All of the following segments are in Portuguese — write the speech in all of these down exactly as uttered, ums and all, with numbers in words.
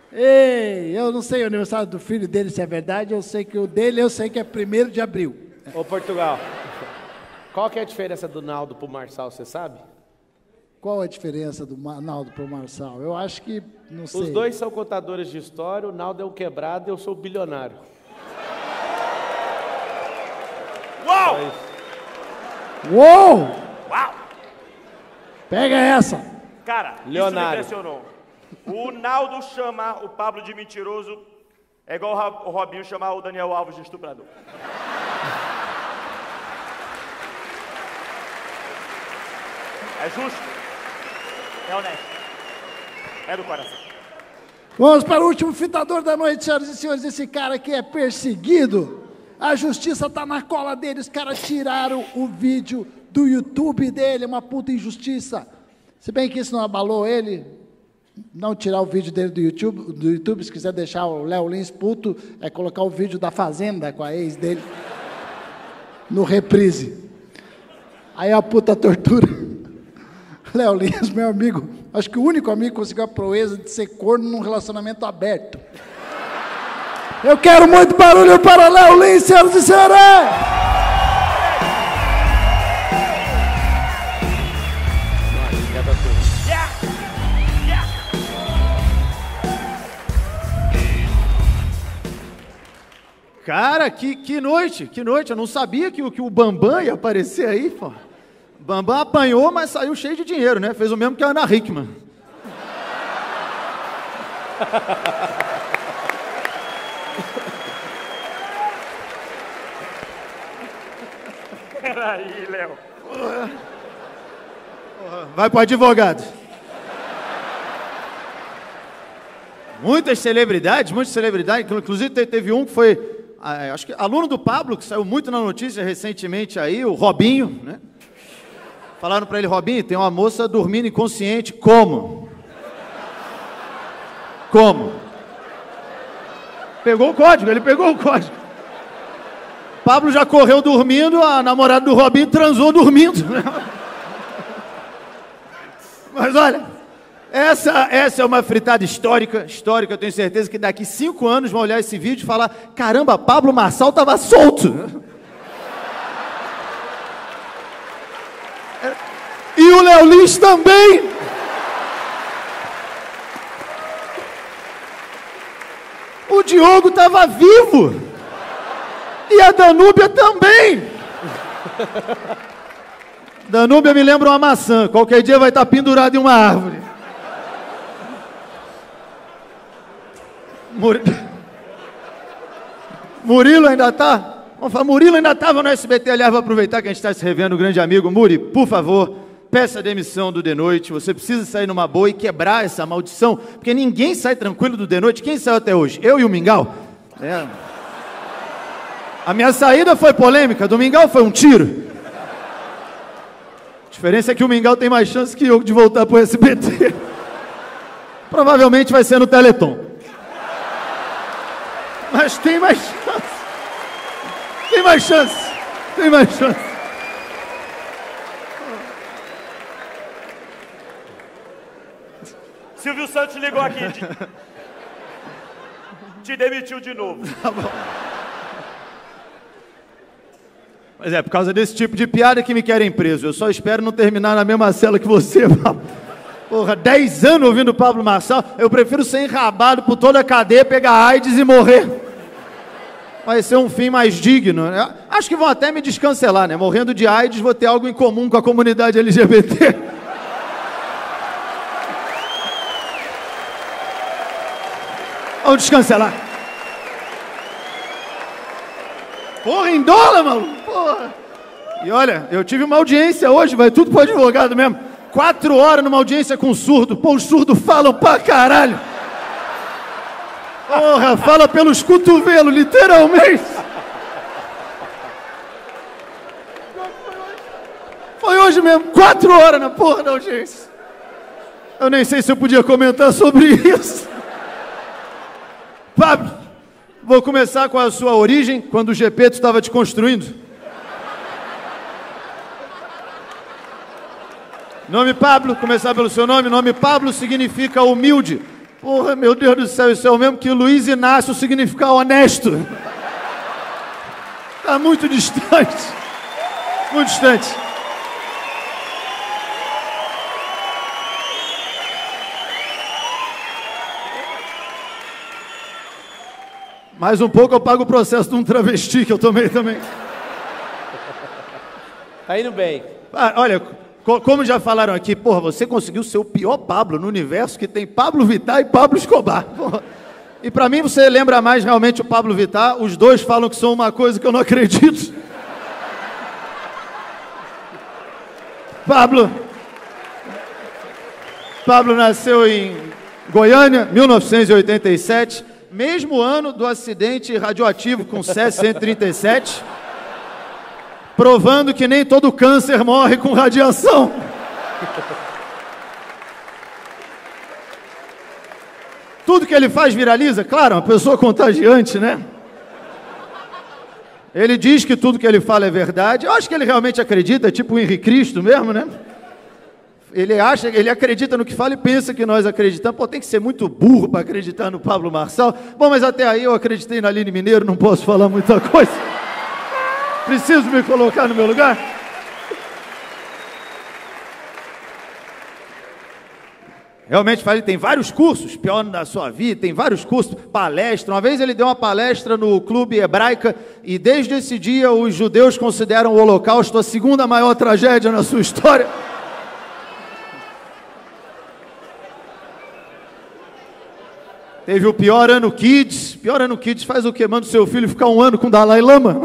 Ei, eu não sei o aniversário do filho dele se é verdade, eu sei que o dele, eu sei que é primeiro de abril. Ô, Portugal, qual que é a diferença do Naldo pro Marçal, você sabe? Qual a diferença do Naldo pro Marçal? Eu acho que, não sei. Os dois são contadores de história, o Naldo é o quebrado e eu sou o bilionário. Uau! Uou! Uau! Pega essa! Cara, Leonardo. isso me impressionou. O Naldo chama o Pablo de mentiroso é igual o Robinho chamar o Daniel Alves de estuprador. É justo. É honesto. É do coração. Vamos para o último fitador da noite, senhoras e senhores. Esse cara aqui é perseguido. A justiça está na cola dele. Os caras tiraram o vídeo do YouTube dele. Uma puta injustiça. Se bem que isso não abalou ele, não tirar o vídeo dele do YouTube, do YouTube, se quiser deixar o Léo Lins puto, é colocar o vídeo da Fazenda com a ex dele no reprise. Aí a puta tortura. Léo Lins, meu amigo, acho que o único amigo que conseguiu a proeza de ser corno num relacionamento aberto. Eu quero muito barulho para Léo Lins, senhoras e senhores! Cara, que, que noite, que noite. Eu não sabia que, que o Bambam ia aparecer aí, pô. Bambam apanhou, mas saiu cheio de dinheiro, né? Fez o mesmo que a Ana Hickman. Peraí, Léo. Vai pro advogado. Muitas celebridades, muitas celebridades, inclusive teve um que foi, acho que aluno do Pablo, que saiu muito na notícia recentemente aí, o Robinho, né? Falaram para ele, Robinho, tem uma moça dormindo inconsciente, como? Como? Pegou o código, ele pegou o código. Pablo já correu dormindo, a namorada do Robinho transou dormindo. Mas olha, essa, essa é uma fritada histórica, histórica, eu tenho certeza que daqui cinco anos vão olhar esse vídeo e falar, caramba, Pablo Marçal estava solto. E o Léo Lins também. O Diogo estava vivo. E a Danúbia também. Danúbia me lembra uma maçã. Qualquer dia vai estar pendurado em uma árvore. Mur... Murilo ainda está? Murilo ainda estava no S B T. Aliás, vou aproveitar que a gente está se revendo, grande amigo. Muri, por favor, peça a demissão do The Noite. Você precisa sair numa boa e quebrar essa maldição. Porque ninguém sai tranquilo do The Noite. Quem saiu até hoje? Eu e o Mingau? É. A minha saída foi polêmica. Do Mingau foi um tiro. A diferença é que o Mingau tem mais chance que eu de voltar para o S B T. Provavelmente vai ser no Teleton. Mas tem mais chance. Tem mais chance. Tem mais chance. Silvio Santos ligou aqui. Te, te demitiu de novo. Tá bom. Mas é, por causa desse tipo de piada que me querem preso. Eu só espero não terminar na mesma cela que você, Pablo. Porra, dez anos ouvindo o Pablo Marçal. Eu prefiro ser enrabado por toda a cadeia, pegar AIDS e morrer. Vai ser um fim mais digno. Eu acho que vão até me descancelar, né? Morrendo de AIDS, vou ter algo em comum com a comunidade L G B T. Vamos descancelar. Porra, em dólar, maluco. Porra. E olha, eu tive uma audiência hoje, vai tudo pro advogado mesmo. Quatro horas numa audiência com surdo. Pô, os surdos falam pra caralho. Porra, fala pelos cotovelos, literalmente. Foi hoje mesmo, quatro horas na porra da audiência. Eu nem sei se eu podia comentar sobre isso. Pablo, vou começar com a sua origem, quando o Gepeto estava te construindo. Nome Pablo, começar pelo seu nome. Nome Pablo significa humilde. Porra, meu Deus do céu, isso é o mesmo que Luiz Inácio significar honesto. Tá muito distante. Muito distante. Mais um pouco eu pago o processo de um travesti que eu tomei também. Tá indo bem. Ah, olha, co como já falaram aqui, porra, você conseguiu ser o pior Pablo no universo que tem Pablo Vittar e Pablo Escobar. Porra. E pra mim você lembra mais realmente o Pablo Vittar. Os dois falam que são uma coisa que eu não acredito. Pablo. Pablo nasceu em Goiânia, mil novecentos e oitenta e sete. Mesmo ano do acidente radioativo com Césio cento e trinta e sete, provando que nem todo câncer morre com radiação. Tudo que ele faz viraliza, claro, uma pessoa contagiante, né? Ele diz que tudo que ele fala é verdade. Eu acho que ele realmente acredita, é tipo o Henrique Cristo mesmo, né? Ele acha, ele acredita no que fala e pensa que nós acreditamos. Pô, tem que ser muito burro para acreditar no Pablo Marçal. Bom, mas até aí eu acreditei na Aline Mineiro, não posso falar muita coisa. Preciso me colocar no meu lugar? Realmente, falei, tem vários cursos, pior da sua vida, tem vários cursos, palestra. Uma vez ele deu uma palestra no Clube Hebraica e desde esse dia os judeus consideram o Holocausto a segunda maior tragédia na sua história. Teve o Pior Ano Kids. Pior Ano Kids faz o quê? Manda o seu filho ficar um ano com o Dalai Lama.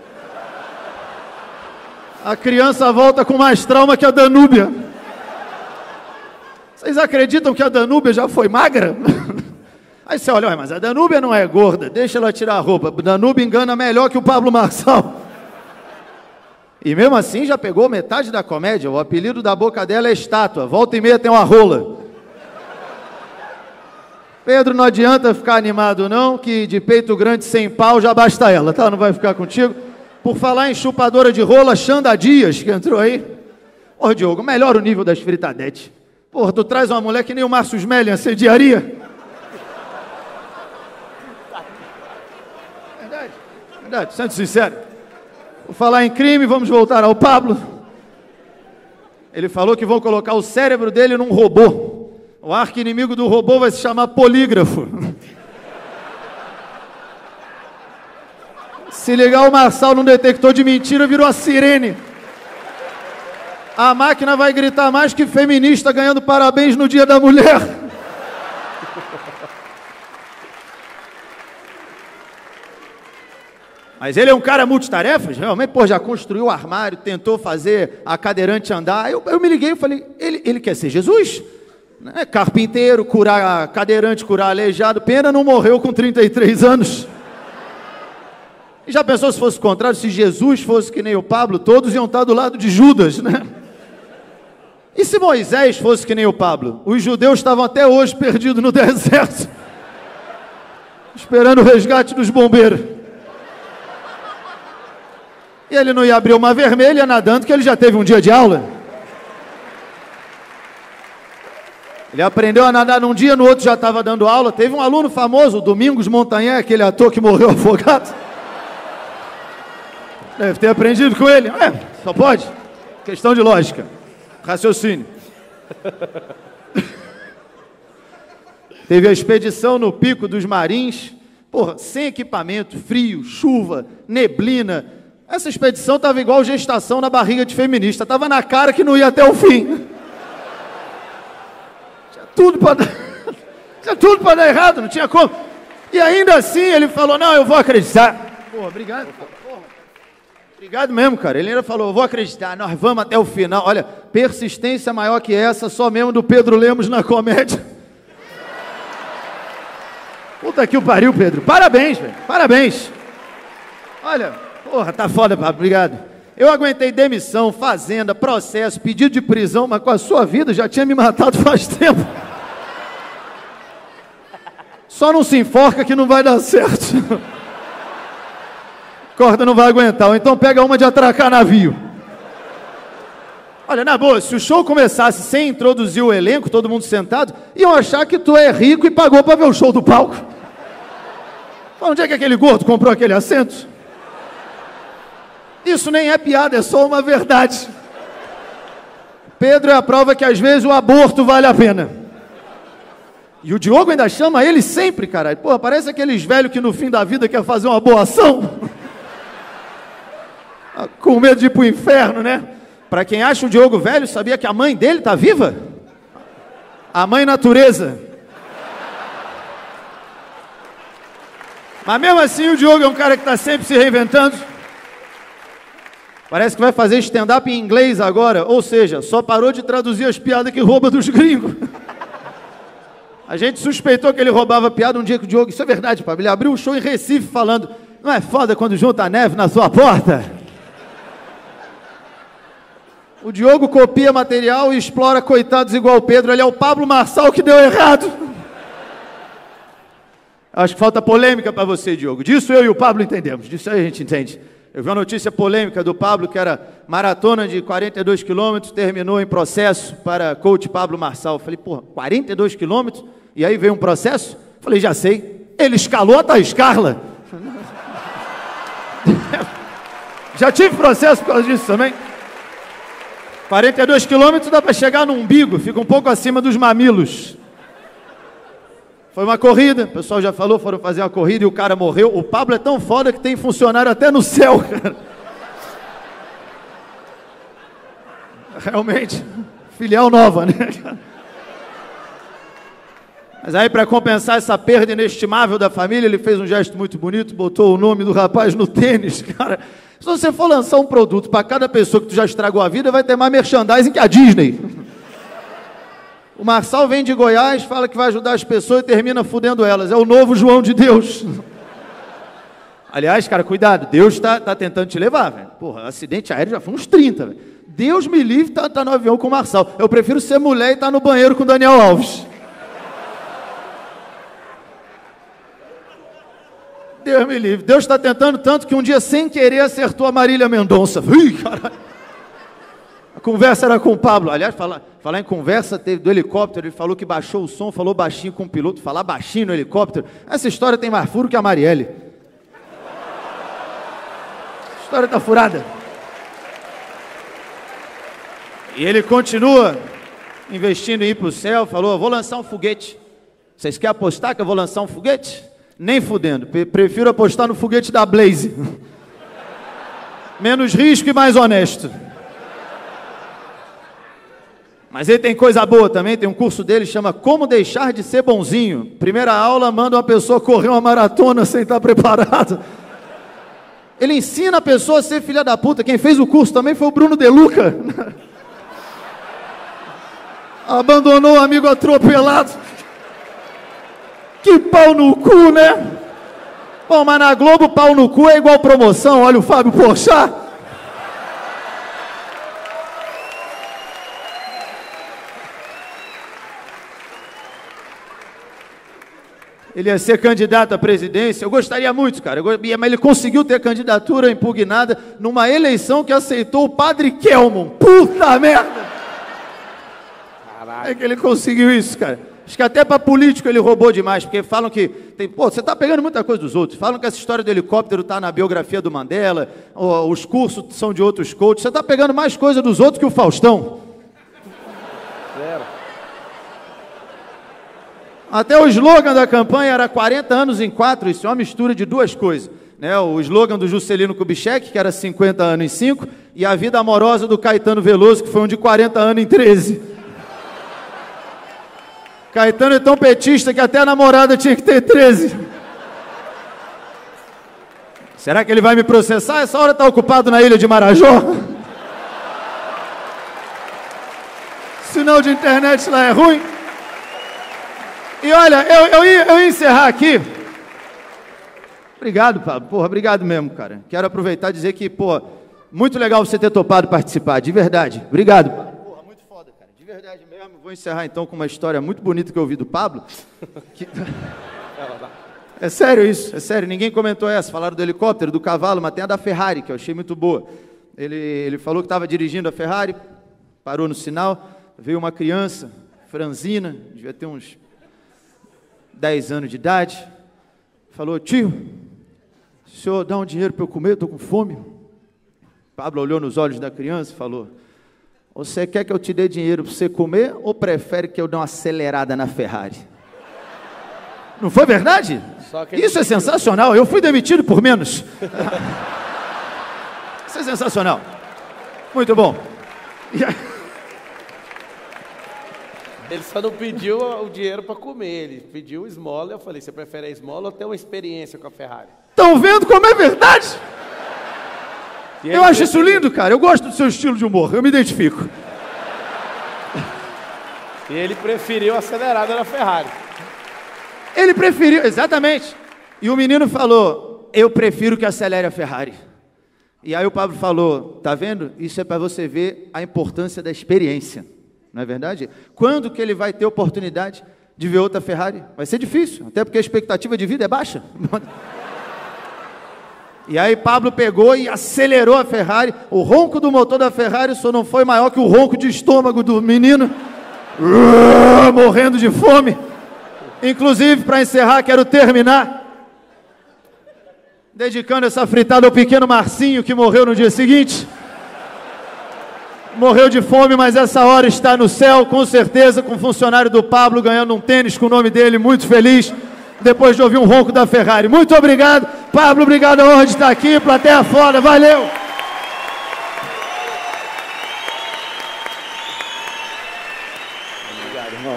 A criança volta com mais trauma que a Danúbia. Vocês acreditam que a Danúbia já foi magra? Aí você olha, mas a Danúbia não é gorda, deixa ela tirar a roupa. A Danúbia engana melhor que o Pablo Marçal. E mesmo assim já pegou metade da comédia. O apelido da boca dela é estátua. Volta e meia tem uma rola. Pedro, não adianta ficar animado não, que de peito grande sem pau já basta ela, tá? Não vai ficar contigo. Por falar em chupadora de rola, Xanda Dias, que entrou aí. Ô, Diogo, melhora o nível das fritadetes. Porra, tu traz uma mulher que nem o Márcio Smelling assediaria. Verdade, verdade, sendo sincero. Por falar em crime, vamos voltar ao Pablo. Ele falou que vão colocar o cérebro dele num robô. O arqui-inimigo do robô vai se chamar polígrafo. Se ligar o Marçal num detector de mentira, virou a sirene. A máquina vai gritar mais que feminista ganhando parabéns no Dia da Mulher. Mas ele é um cara multitarefas, realmente, pô, já construiu o armário, tentou fazer a cadeirante andar. Eu, eu me liguei e falei, ele, ele quer ser Jesus? Né? Carpinteiro, curar cadeirante, curar aleijado. Pena não morreu com trinta e três anos. E já pensou se fosse o contrário? Se Jesus fosse que nem o Pablo, todos iam estar do lado de Judas, né? E se Moisés fosse que nem o Pablo? Os judeus estavam até hoje perdidos no deserto, esperando o resgate dos bombeiros. E ele não ia abrir uma vermelha nadando, que ele já teve um dia de aula. Ele aprendeu a nadar num dia, no outro já estava dando aula. Teve um aluno famoso, Domingos Montanhé, aquele ator que morreu afogado. Deve ter aprendido com ele. É, só pode. Questão de lógica. Raciocínio. Teve a expedição no Pico dos Marins. Porra, sem equipamento, frio, chuva, neblina. Essa expedição estava igual gestação na barriga de feminista. Estava na cara que não ia até o fim. Tinha tudo para dar... tinha tudo para dar errado, não tinha como. E ainda assim ele falou, não, eu vou acreditar. Porra, obrigado. Porra. Obrigado mesmo, cara. Ele ainda falou, eu vou acreditar, nós vamos até o final. Olha, persistência maior que essa, só mesmo do Pedro Lemos na comédia. Puta que o pariu, Pedro. Parabéns, velho. Parabéns. Olha, porra, tá foda, Pablo. Obrigado. Eu aguentei demissão, fazenda, processo, pedido de prisão, mas com a sua vida já tinha me matado faz tempo. Só não se enforca que não vai dar certo. Corda não vai aguentar, ou então pega uma de atracar navio. Olha, na boa, se o show começasse sem introduzir o elenco, todo mundo sentado, iam achar que tu é rico e pagou pra ver o show do palco. Onde é que aquele gordo comprou aquele assento? Isso nem é piada, é só uma verdade. Pedro é a prova que às vezes o aborto vale a pena. E o Diogo ainda chama ele sempre, caralho. Pô, parece aqueles velhos que no fim da vida quer fazer uma boa ação. Com medo de ir pro inferno, né? Pra quem acha o Diogo velho, sabia que a mãe dele tá viva? A mãe natureza. Mas mesmo assim o Diogo é um cara que tá sempre se reinventando. Parece que vai fazer stand-up em inglês agora. Ou seja, só parou de traduzir as piadas que rouba dos gringos. A gente suspeitou que ele roubava piada um dia que o Diogo... Isso é verdade, Pablo. Ele abriu o show em Recife falando: não é foda quando junta a neve na sua porta? O Diogo copia material e explora coitados igual o Pedro. Ele é o Pablo Marçal que deu errado. Acho que falta polêmica para você, Diogo. Disso eu e o Pablo entendemos. Disso aí a gente entende. Eu vi uma notícia polêmica do Pablo, que era maratona de quarenta e dois quilômetros, terminou em processo para coach Pablo Marçal. Eu falei, porra, quarenta e dois quilômetros? E aí veio um processo? Eu falei, já sei. Ele escalou a Thaís Carla. Já tive processo por causa disso também. quarenta e dois quilômetros dá para chegar no umbigo, fica um pouco acima dos mamilos. Foi uma corrida, o pessoal já falou, foram fazer uma corrida e o cara morreu. O Pablo é tão foda que tem funcionário até no céu, cara. Realmente, filial nova, né? Mas aí, para compensar essa perda inestimável da família, ele fez um gesto muito bonito, botou o nome do rapaz no tênis, cara. Se você for lançar um produto para cada pessoa que tu já estragou a vida, vai ter mais merchandising que a Disney. O Marçal vem de Goiás, fala que vai ajudar as pessoas e termina fudendo elas. É o novo João de Deus. Aliás, cara, cuidado, Deus está tá tentando te levar, velho. Porra, acidente aéreo já foi uns trinta, velho. Deus me livre, tá, tá no avião com o Marçal. Eu prefiro ser mulher e estar tá no banheiro com o Daniel Alves. Deus me livre. Deus está tentando tanto que um dia, sem querer, acertou a Marília Mendonça. Ih, caralho. A conversa era com o Pablo. Aliás, falar, falar em conversa, teve do helicóptero, ele falou que baixou o som, falou baixinho com o piloto, falar baixinho no helicóptero. Essa história tem mais furo que a Marielle. A história tá furada. E ele continua investindo em ir para o céu, falou, vou lançar um foguete. Vocês querem apostar que eu vou lançar um foguete? Nem fudendo, prefiro apostar no foguete da Blaze. Menos risco e mais honesto. Mas ele tem coisa boa também, tem um curso dele, chama Como Deixar de Ser Bonzinho. Primeira aula, manda uma pessoa correr uma maratona sem estar preparado. Ele ensina a pessoa a ser filha da puta. Quem fez o curso também foi o Bruno De Luca. Abandonou o amigo atropelado. Que pau no cu, né? Bom, mas na Globo, pau no cu é igual promoção. Olha o Fábio Porchat. Ele ia ser candidato à presidência. Eu gostaria muito, cara. Eu, mas ele conseguiu ter candidatura impugnada numa eleição que aceitou o padre Kelmon. Puta merda! Caralho. É que ele conseguiu isso, cara. Acho que até para político ele roubou demais, porque falam que... Tem, pô, você tá pegando muita coisa dos outros. Falam que essa história do helicóptero tá na biografia do Mandela, os cursos são de outros coaches. Você tá pegando mais coisa dos outros que o Faustão. Zero. Até o slogan da campanha era quarenta anos em quatro, isso é uma mistura de duas coisas. Né? O slogan do Juscelino Kubitschek, que era cinquenta anos em cinco, e a vida amorosa do Caetano Veloso, que foi um de quarenta anos em treze. Caetano é tão petista que até a namorada tinha que ter treze. Será que ele vai me processar? Essa hora está ocupado na ilha de Marajó? Sinal de internet lá é ruim. E olha, eu, eu, ia, eu ia encerrar aqui. Obrigado, Pablo. Porra, obrigado mesmo, cara. Quero aproveitar e dizer que, pô, muito legal você ter topado participar, de verdade. Obrigado, Pablo. Porra, muito foda, cara. De verdade mesmo. Vou encerrar então com uma história muito bonita que eu ouvi do Pablo. Que... É sério isso, é sério. Ninguém comentou essa. Falaram do helicóptero, do cavalo, mas tem a da Ferrari, que eu achei muito boa. Ele, ele falou que estava dirigindo a Ferrari. Parou no sinal, veio uma criança, franzina, devia ter uns dez anos de idade, falou: tio, o senhor dá um dinheiro para eu comer, estou com fome. Pablo olhou nos olhos da criança e falou: você quer que eu te dê dinheiro para você comer ou prefere que eu dê uma acelerada na Ferrari? Não foi verdade? Isso é sensacional, eu fui demitido por menos. Isso é sensacional. Muito bom. E aí... Ele só não pediu o dinheiro para comer, ele pediu esmola. Eu falei: você prefere a esmola ou ter uma experiência com a Ferrari? Estão vendo como é verdade? Eu acho isso lindo, cara. Eu gosto do seu estilo de humor, eu me identifico. E ele preferiu a acelerada na Ferrari. Ele preferiu, exatamente. E o menino falou: eu prefiro que acelere a Ferrari. E aí o Pablo falou: tá vendo? Isso é para você ver a importância da experiência. Não é verdade? Quando que ele vai ter oportunidade de ver outra Ferrari? Vai ser difícil, até porque a expectativa de vida é baixa. E aí Pablo pegou e acelerou a Ferrari. O ronco do motor da Ferrari só não foi maior que o ronco de estômago do menino, morrendo de fome. Inclusive, para encerrar, quero terminar dedicando essa fritada ao pequeno Marcinho, que morreu no dia seguinte. Morreu de fome, mas essa hora está no céu, com certeza, com o funcionário do Pablo, ganhando um tênis com o nome dele, muito feliz, depois de ouvir um ronco da Ferrari. Muito obrigado, Pablo, obrigado, a honra de estar aqui, plateia foda, valeu! Obrigado, irmão.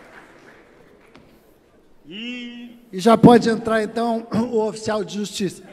E E já pode entrar, então, o oficial de justiça.